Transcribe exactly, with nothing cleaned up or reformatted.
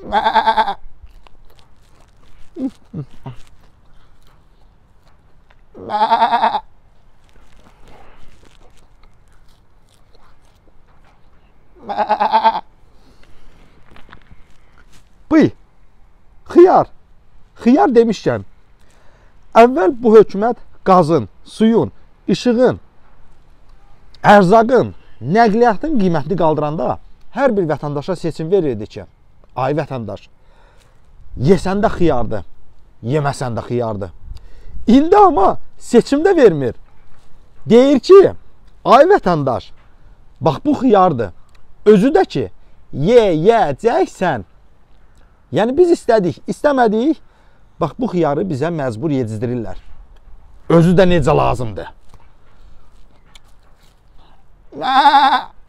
Bıy, xiyar, xiyar demişkən, əvvəl bu hökumət qazın, suyun, işığın, ərzaqın, nəqliyyatın qiymətini qaldıranda hər bir vətəndaşa seçim verirdi ki, ay vətəndaş, yesən də xiyardır, yeməsən də xiyardır. İndi amma seçimdə vermir. Deyir ki, ay vətəndaş, bax bu xiyardır. Özü də ki, ye, yeyəcəksən. Yəni biz istədik, istəmədik, bax bu xiyarı bizə məcbur yedizdirirlər. Özü də necə lazımdır.